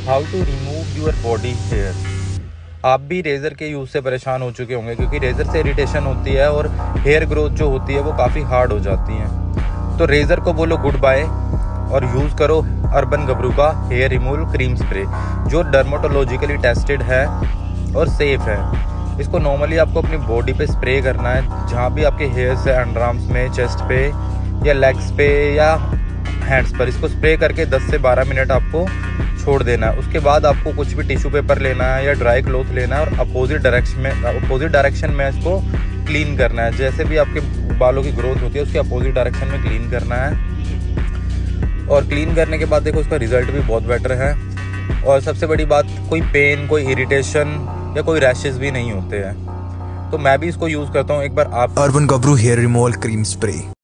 How to remove your body hair. आप भी razor के यूज़ से परेशान हो चुके होंगे क्योंकि रेज़र से इरिटेशन होती है और हेयर ग्रोथ जो होती है वो काफ़ी हार्ड हो जाती है। तो रेज़र को बोलो गुड बाय और यूज़ करो अर्बन गबरू का हेयर रिमूवल क्रीम स्प्रे, जो डर्मेटोलॉजिकली टेस्टेड है और सेफ़ है। इसको नॉर्मली आपको अपनी बॉडी पे स्प्रे करना है, जहाँ भी आपके हेयर्स है, अंडर आर्म्स में, चेस्ट पे या लेग्स पे या हैंड्स पर। इसको स्प्रे करके 10 से 12 मिनट आपको छोड़ देना है। उसके बाद आपको कुछ भी टिश्यू पेपर लेना है या ड्राई क्लॉथ लेना है और अपोजिट डायरेक्शन में इसको क्लीन करना है। जैसे भी आपके बालों की ग्रोथ होती है उसके अपोजिट डायरेक्शन में क्लीन करना है। और क्लीन करने के बाद देखो उसका रिजल्ट भी बहुत बेटर है। और सबसे बड़ी बात, कोई पेन, कोई इरिटेशन या कोई रैशेस भी नहीं होते हैं। तो मैं भी इसको यूज़ करता हूँ। एक बार आप urban Gabru hair removal cream spray.